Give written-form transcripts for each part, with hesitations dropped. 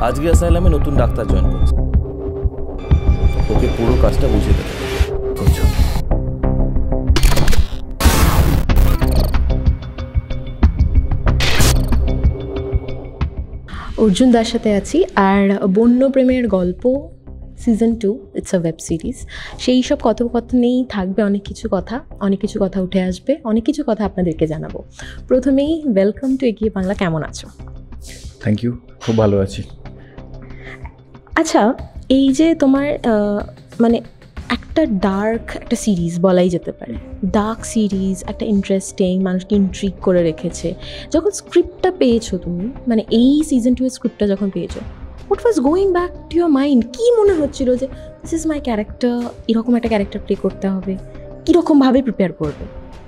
আজকে অ্যাসাইলামে নতুন doctor join করছে, ওকে পুরো কাজটা বুঝিয়ে দেবে। বুঝছো? অর্জুন দার সাথে আছি, আর বন্য প্রেমের গল্প season 2, it's a web series. সেই সব কথোপকথনেই থাকবে অনেক কিছু কথা উঠে আসবে, অনেক কিছু কথা আপনাদেরকে জানাবো। প্রথমেই ওয়েলকাম টু এগিয়ে বাংলা। কেমন আছো? থ্যাংক ইউ, খুব ভালো আছি। আচ্ছা, এই যে তোমার মানে একটা ডার্ক একটা সিরিজ বলাই যেতে পারে, ডার্ক সিরিজ, একটা ইন্টারেস্টিং, মানুষকে ইন্ট্রিগ করে রেখেছে। যখন স্ক্রিপ্টটা পেয়েছো তুমি, মানে এই সিজন 2 এর স্ক্রিপ্টটা যখন পেয়েছো, what was going back to your mind? কী মনে হচ্ছিল যে দিস ইজ মাই ক্যারেক্টার, এরকম একটা ক্যারেক্টার প্লে করতে হবে? কীরকমভাবে প্রিপেয়ার করবে?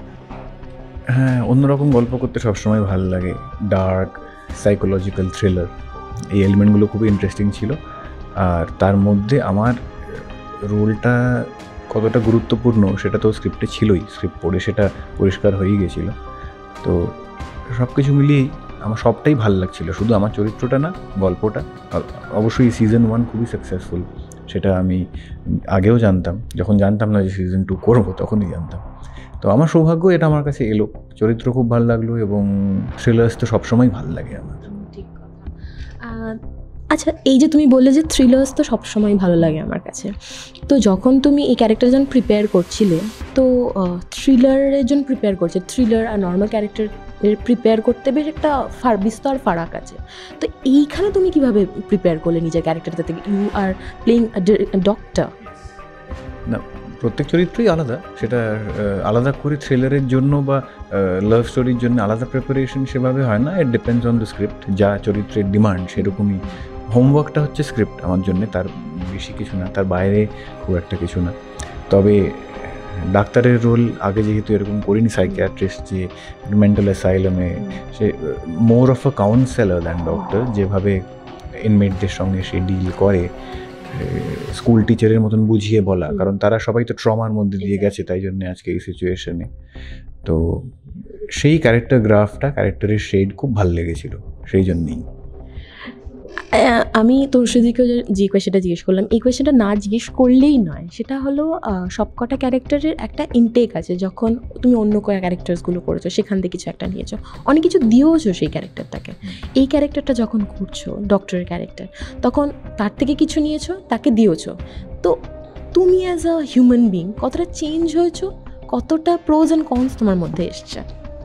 হ্যাঁ, অন্যরকম গল্প করতে সবসময় ভালো লাগে। ডার্ক, সাইকোলজিক্যাল থ্রিলার, এই এলিমেন্টগুলো খুবই ইন্টারেস্টিং ছিল। আর তার মধ্যে আমার রোলটা কতটা গুরুত্বপূর্ণ সেটা তো স্ক্রিপ্টে ছিলই, স্ক্রিপ্ট পড়ে সেটা পরিষ্কার হয়েই গেছিলো। তো সব কিছু মিলিয়েই আমার সবটাই ভালো লাগছিল, শুধু আমার চরিত্রটা না, গল্পটা। অবশ্যই সিজন 1 খুবই সাকসেসফুল, সেটা আমি আগেও জানতাম। যখন জানতাম না যে সিজন 2 করবো, তখনই জানতাম। তো আমার সৌভাগ্য এটা আমার কাছে এলো, চরিত্র খুব ভালো লাগলো, এবং থ্রিলার্স তো সবসময় ভালো লাগে আমার। ঠিক কথা। আচ্ছা, এই যে তুমি বললে যে থ্রিলার্স তো সবসময় ভালো লাগে আমার কাছে, তো যখন তুমি এই ক্যারেক্টার যখন প্রিপেয়ার করছিলে, তো থ্রিলারের জন্য প্রিপেয়ার করছে, থ্রিলার আর নর্মাল ক্যারেক্টার প্রিপেয়ার করতে বেশ একটা বিস্তর ফারাক আছে। তো এইখানে তুমি কিভাবে প্রিপেয়ার করলে নিজের ক্যারেক্টারটা থেকে? ইউ আর প্লেইং ডক্টর না, প্রত্যেক চরিত্রই আলাদা, সেটা আলাদা করে থ্রিলারের জন্য বা লাভ স্টোরির জন্য আলাদা প্রিপারেশন সেভাবে হয় না। It depends on the script, যা চরিত্রের ডিমান্ড সেরকমই। হোমওয়ার্কটা হচ্ছে স্ক্রিপ্ট আমার জন্যে, তার বেশি কিছু না, তার বাইরে খুব একটা কিছু না। তবে ডাক্তারের রোল আগে যেহেতু এরকম করিনি, সাইকিয়াট্রিস্ট যে মেন্টাল অ্যাসাইলামে, সে more of a counsellor than doctor, যেভাবে ইনমেটদের সঙ্গে সে ডিল করে, স্কুল টিচারের মতন বুঝিয়ে বলা, কারণ তারা সবাই তো ট্রমার মধ্যে দিয়ে গেছে, তাই জন্য আজকে এই সিচুয়েশনে। তো সেই ক্যারেক্টার গ্রাফটা, ক্যারেক্টারের শেড খুব ভালো লেগেছিল, সেই জন্যই। আমি তোর সেদিকেও যে কোয়েশ্চেনটা জিজ্ঞেস করলাম, এই কোয়েশ্চেনটা না জিজ্ঞেস করলেই নয়। সেটা হলো সবকটা ক্যারেক্টারের একটা ইনটেক আছে। যখন তুমি অন্য ক্যারেক্টার্সগুলো করেছো, সেখান থেকে কিছু একটা নিয়েছো, অনেক কিছু দিয়েওছো সেই ক্যারেক্টারটাকে। এই ক্যারেক্টারটা যখন করছো, ডক্টরের ক্যারেক্টার, তখন তার থেকে কিছু নিয়েছো, তাকে দিয়েছো। তো তুমি অ্যাজ আ হিউম্যান বিং কতটা চেঞ্জ হয়েছো, কতটা প্রোজ অ্যান্ড কনস তোমার মধ্যে এসছে?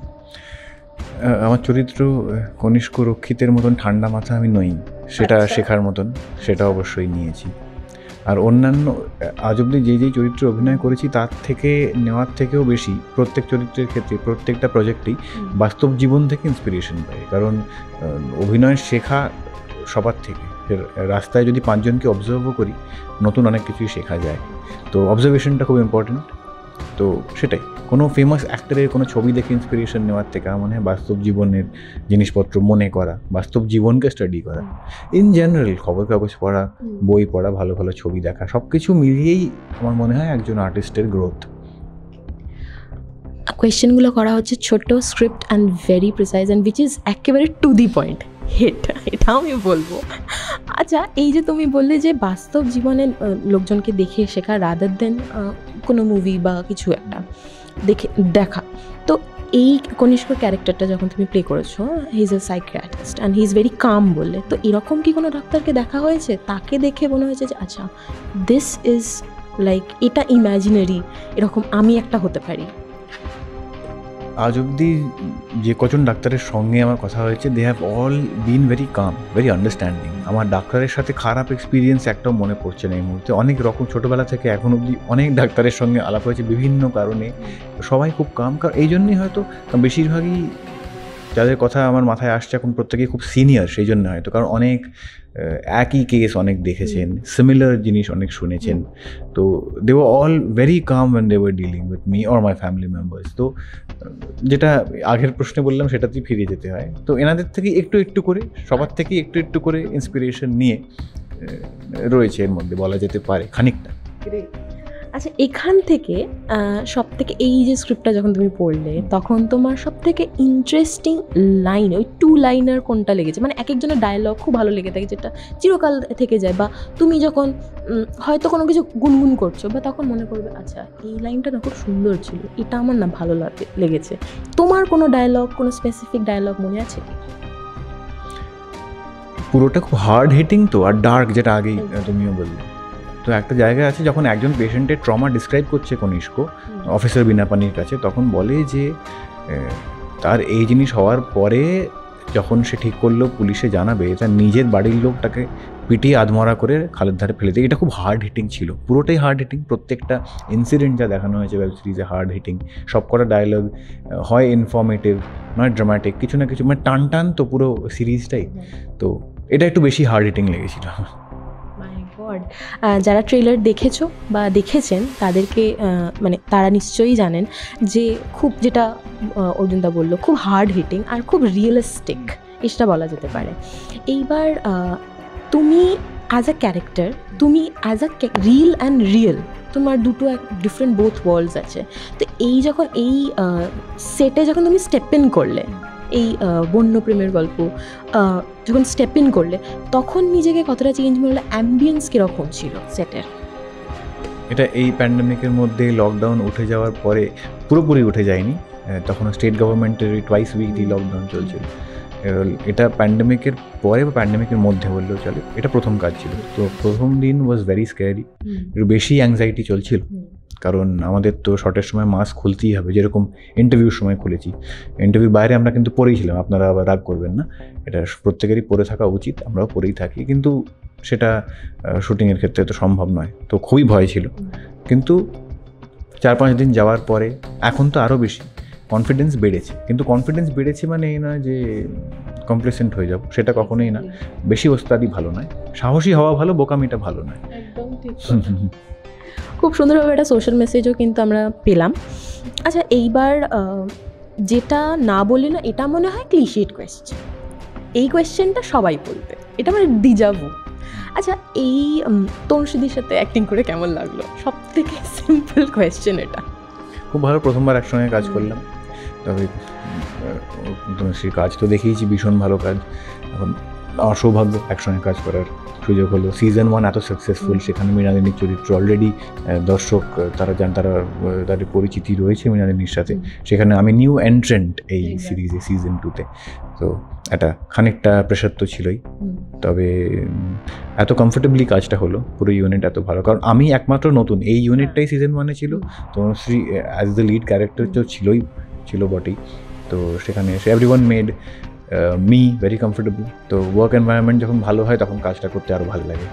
আমার চরিত্র কনিষ্ক রক্ষিতের মতন ঠান্ডা মাথা আমি নই, সেটা শেখার মতন, সেটা অবশ্যই নিয়েছি। আর অন্যান্য আজ অব্দি যেই চরিত্রে অভিনয় করেছি তার থেকে নেওয়ার থেকেও বেশি প্রত্যেক চরিত্রের ক্ষেত্রে, প্রত্যেকটা প্রজেক্টেই বাস্তব জীবন থেকে ইন্সপিরেশন পাই। কারণ অভিনয় শেখা সবার থেকে, রাস্তায় যদি 5 জনকে অবজার্ভও করি, নতুন অনেক কিছুই শেখা যায়। তো অবজারভেশনটা খুব ইম্পর্টেন্ট। তো সেটাই, কোনো ফেমাস অ্যাক্টরের কোনো ছবি দেখে ইন্সপিরেশন নেওয়ার থেকে আমার মনে হয় বাস্তব জীবনের জিনিসপত্র মনে করা, বাস্তব জীবনকে স্টাডি করা, ইন জেনারেল খবর কাগজ পড়া, বই পড়া, ভালো ভালো ছবি দেখা, সব কিছু মিলিয়েই আমার মনে হয় একজন আর্টিস্টের গ্রোথ। কোয়েশ্চেনগুলো করা হচ্ছে ছোট, script and very precise, and which is একেবারে টু দি পয়েন্ট। এটা আমি বলবো। আচ্ছা, এই যে তুমি বললে যে বাস্তব জীবনে লোকজনকে দেখে শেখা রাদার দেন কোনো মুভি বা কিছু একটা দেখা, তো এই কনিষ্ক ক্যারেক্টারটা যখন তুমি প্লে করেছো, he is a psychiatrist and he is very calm বললে, তো এরকম কি কোনো ডাক্তারকে দেখা হয়েছে, তাকে দেখে মনে হয়েছে যে আচ্ছা দিস ইজ লাইক, এটা ইম্যাজিনারি, এরকম আমি একটা হতে পারি? আজ অবধি যে কজন ডাক্তারের সঙ্গে আমার কথা হয়েছে, they have all been very calm, very understanding. আমার ডাক্তারের সাথে খারাপ এক্সপিরিয়েন্স একটাও মনে পড়ছে না এই মুহূর্তে। অনেক রকম ছোটোবেলা থেকে এখন অবধি অনেক ডাক্তারের সঙ্গে আলাপ হয়েছে বিভিন্ন কারণে, সবাই খুব কাম। কারণ এই জন্যই হয়তো বেশিরভাগই যাদের কথা আমার মাথায় আসছে এখন প্রত্যেকেই খুব সিনিয়র, সেই জন্য হয়তো, কারণ অনেক একই কেস অনেক দেখেছেন, সিমিলার জিনিস অনেক শুনেছেন। তো they were all very calm when they were dealing with me or my family members. তো যেটা আগের প্রশ্নে বললাম সেটাতেই ফিরে যেতে হয়। তো এনাদের থেকে একটু করে, সবার থেকে একটু করে ইন্সপিরেশন নিয়ে রয়েছে এর মধ্যে, বলা যেতে পারে খানিকটা। আচ্ছা, এখান থেকে সব থেকে এই যে স্ক্রিপ্টটা যখন তুমি পড়লে তখন তোমার সব থেকে ইন্টারেস্টিং লাইন, ওই 2 লাইনার কোনটা লেগেছে? মানে এক একজনের ডায়লগ খুব ভালো লেগে থাকে, যেটা চিরকাল থেকে যায়, বা তুমি যখন হয়তো কোনো কিছু গুনগুন করছো বা তখন মনে করবে আচ্ছা এই লাইনটা না খুব সুন্দর ছিল, এটা আমার না ভালো লেগেছে। তোমার কোনো ডায়লগ, কোনো স্পেসিফিক ডায়লগ মনে আছে কি? পুরোটা খুব হার্ড হিটিং তো, আর ডার্ক, যেটা আগেই তুমিও বললে। তো একটা জায়গায় আছে যখন একজন পেশেন্টের ট্রমা ডিসক্রাইব করছে কনিষ্ক অফিসার বিনাপানির কাছে, তখন বলে যে তার এই জিনিস হওয়ার পরে যখন সে ঠিক করলো পুলিশে জানাবে, তার নিজের বাড়ির লোক তাকে পিটিয়ে আধমরা করে খালের ধারে ফেলে দেয়। এটা খুব হার্ড হিটিং ছিল, পুরোটাই হার্ড হিটিং। প্রত্যেকটা ইনসিডেন্ট যা দেখানো হয়েছে ওয়েব সিরিজে হার্ড হিটিং। সবকটা ডায়লগ হয় ইনফর্মেটিভ, নয় ড্রামাটিক, কিছু না কিছু, মানে টান টান তো পুরো সিরিজটাই। তো এটা একটু বেশি হার্ড হিটিং লেগেছিল। যারা ট্রেলার দেখেছো বা দেখেছেন তাদেরকে মানে তারা নিশ্চয়ই জানেন যে খুব, যেটা অর্জুনদা বললো, খুব হার্ড হিটিং আর খুব রিয়েলিস্টিক, এটা বলা যেতে পারে। এইবার তুমি অ্যাজ আ ক্যারেক্টার, তুমি as a reel and real, তোমার দুটো এক ডিফারেন্ট বোথ ওয়ার্ল্ডস আছে। তো এই যখন এই সেটে যখন তুমি স্টেপ ইন করলে, এই বন্যপ্রেমের গল্প যখন স্টেপ ইন করলে, তখন নিজেকে কতটা চেঞ্জ করলে? অ্যাম্বিয়েন্স কীরকম ছিল সেটের? এটা এই প্যান্ডেমিকের মধ্যে লকডাউন উঠে যাওয়ার পরে পুরোপুরি উঠে যায়নি, তখন স্টেট গভর্নমেন্টের টুয়াইস উইকলি লকডাউন চলছিল। এটা প্যান্ডেমিকের পরে বা প্যান্ডেমিকের মধ্যে বললেও চলে, এটা প্রথম কাজ ছিল। তো প্রথম দিন ওয়াজ ভেরি স্ক্যারি, একটু বেশি অ্যাংজাইটি চলছিল, কারণ আমাদের তো শর্টের সময় মাস্ক খুলতেই হবে, যেরকম ইন্টারভিউর সময় খুলেছি। ইন্টারভিউর বাইরে আমরা কিন্তু পরেই ছিলাম, আপনারা আবার রাগ করবেন না, এটা প্রত্যেকেরই পরে থাকা উচিত, আমরাও পরেই থাকি, কিন্তু সেটা শুটিংয়ের ক্ষেত্রে তো সম্ভব নয়। তো খুবই ভয় ছিল, কিন্তু 4-5 দিন যাওয়ার পরে এখন তো আরও বেশি কনফিডেন্স বেড়েছে। কিন্তু কনফিডেন্স বেড়েছে মানে এই নয় যে কমপ্লেসেন্ট হয়ে যাব, সেটা কখনোই না। বেশি ওস্তাদি ভালো নয়, সাহসী হওয়া ভালো, বোকামিটা ভালো নয়। একদম ঠিক। খুব সুন্দরভাবে একটা সোশ্যাল মেসেজও কিন্তু আমরা পেলাম। আচ্ছা, এইবার যেটা না বললে না, এটা মনে হয় ক্লিশেড কোয়েশ্চেন, এই কোয়েশ্চেনটা সবাই বলবে, এটা মানে ডিজাভু। আচ্ছা, এই তনুশ্রীদির সাথে অ্যাক্টিং করে কেমন লাগলো? সব থেকে সিম্পল কোয়েশ্চেন এটা। খুব ভালো, প্রথমবার একসঙ্গে কাজ করলাম। তবে তনুশ্রীর কাজ তো দেখেইছি, ভীষণ ভালো কাজ। এখন আমার সৌভাগ্য একসঙ্গে কাজ করার সুযোগ হলো। সিজন 1 এত সাকসেসফুল, সেখানে মৃণালিনীর চরিত্র অলরেডি দর্শক তারা যান, তাদের পরিচিতি রয়েছে মৃণালিনীর সাথে। সেখানে আমি নিউ এন্ট্রেন্ট এই সিরিজে, সিজন 2-তে। তো একটা খানিকটা প্রেশার তো ছিলই, তবে এত কমফোর্টেবলি কাজটা হলো, পুরো ইউনিট এত ভালো। কারণ আমি একমাত্র নতুন, এই ইউনিটটাই সিজন 1-এ ছিল, Tanushree as the lead character তো ছিল বটেই। তো সেখানে এসে everyone made me very comfortable. তো ওয়ার্ক এনভায়রনমেন্ট যখন ভালো হয় তখন কাজটা করতে আরও ভালো লাগে।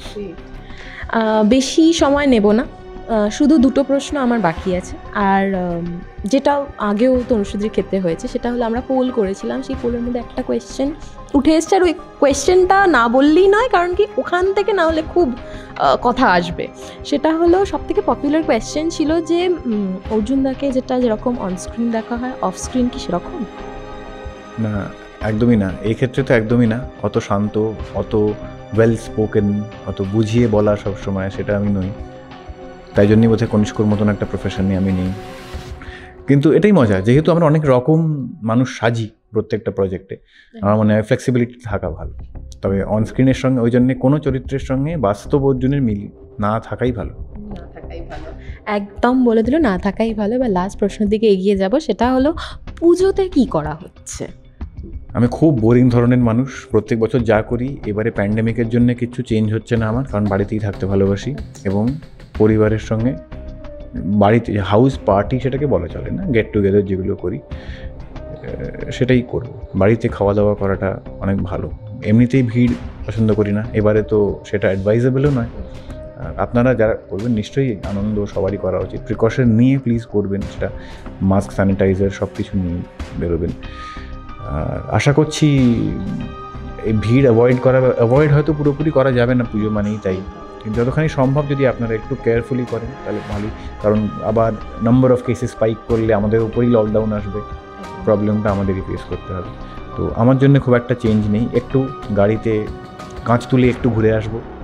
বেশি সময় নেব না, শুধু 2টো প্রশ্ন আমার বাকি আছে। আর যেটা আগেও তনুশ্রীদির ক্ষেত্রে হয়েছে, সেটা হলো আমরা পোল করেছিলাম, সেই পোলের মধ্যে একটা কোয়েশ্চেন উঠে এসছে, আর ওই কোয়েশ্চেনটা না বললেই নয়, কারণ কি ওখান থেকে না হলে খুব কথা আসবে। সেটা হলো সবথেকে পপুলার কোয়েশ্চেন ছিল যে অর্জুনদাকে যেরকম অনস্ক্রিন দেখা হয়, অফ স্ক্রিন কি সেরকম? না, একদমই না, এই ক্ষেত্রে তো একদমই না। অত শান্ত, অত ওয়েল স্পোকেন, অত বুঝিয়ে বলা সবসময় সেটা আমি নই। তাই জন্যই বোধহয় কনিষ্কর মতন একটা প্রফেশনে আমি নেই। কিন্তু এটাই মজা, যেহেতু আমরা অনেক রকম মানুষ সাজি প্রত্যেকটা প্রজেক্টে, আমার মনে হয় ফ্লেক্সিবিলিটি থাকা ভালো। তবে অনস্ক্রিনের সঙ্গে ওই জন্যে কোনো চরিত্রের সঙ্গে বাস্তব অর্জুনের মিল না থাকাই ভালো। একদম বলে দিল, না থাকাই ভালো। বা লাস্ট প্রশ্নের দিকে এগিয়ে যাব, সেটা হলো পুজোতে কি করা হচ্ছে? আমি খুব বোরিং ধরনের মানুষ, প্রত্যেক বছর যা করি। এবারে প্যান্ডেমিকের জন্য কিছু চেঞ্জ হচ্ছে না আমার, কারণ বাড়িতেই থাকতে ভালোবাসি এবং পরিবারের সঙ্গে বাড়িতে হাউস পার্টি সেটাকে বলা চলে না, গেট টুগেদার যেগুলো করি সেটাই করব। বাড়িতে খাওয়া দাওয়া করাটা অনেক ভালো, এমনিতেই ভিড় পছন্দ করি না, এবারে তো সেটা অ্যাডভাইজেবলও নয়। আপনারা যারা করবেন নিশ্চয়ই আনন্দ সবারই করা উচিত, প্রিকশন নিয়ে প্লিজ করবেন, সেটা মাস্ক, স্যানিটাইজার সব কিছু নিয়ে বেরোবেন। আশা করছি এই ভিড় অ্যাভয়েড হয়তো পুরোপুরি করা যাবে না পুজো মানেই, তাই কিন্তু যতখানি সম্ভব যদি আপনারা একটু কেয়ারফুলি করেন তাহলে ভালোই। কারণ আবার নাম্বার অফ কেসেস স্পাইক করলে আমাদের উপরেই লকডাউন আসবে, প্রবলেমটা আমাদেরই ফেস করতে হবে। তো আমার জন্য খুব একটা চেঞ্জ নেই, একটু গাড়িতে কাঁচ তুলে একটু ঘুরে আসবো,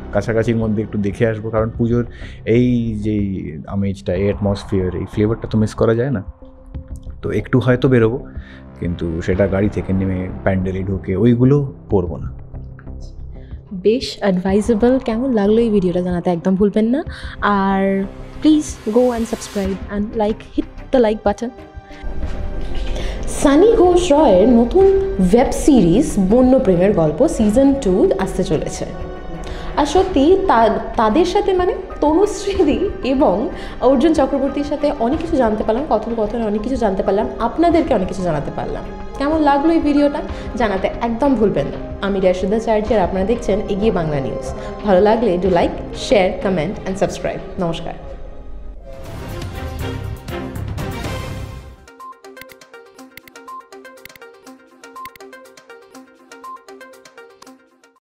কাছাকাছির মধ্যে একটু দেখে আসবো, কারণ পুজোর এই যে আমেজটা, এই অ্যাটমসফিয়ার, এই ফ্লেভারটা তো মিস করা যায় না। তো একটু হয়তো বেরোবো, কিন্তু সেটা গাড়ি থেকে নেমে প্যান্ডেলে ঢুকে ওইগুলো করবো না। বেশ অ্যাডভাইজেবল। কেমন লাগলো এই ভিডিওটা জানাতে একদম ভুলবেন না। আর please go and subscribe and hit the like button. Sunny Ghosh রয়ের নতুন ওয়েব সিরিজ বন্যপ্রেমের গল্প সিজন 2 আসতে চলেছে। আর সত্যি তাদের সাথে মানে তনুশ্রী এবং অর্জুন চক্রবর্তীর সাথে অনেক কিছু জানতে পারলাম, কথোপকথনে অনেক কিছু জানতে পারলাম, আপনাদেরকে অনেক কিছু জানাতে পারলাম। কেমন লাগলো এই ভিডিওটা জানাতে একদম ভুলবেন না। আমি রিয়াশুদ্ধা চ্যাটার্জি আর আপনারা দেখছেন এগিয়ে বাংলা নিউজ। ভালো লাগলে do like, share, comment and subscribe. নমস্কার।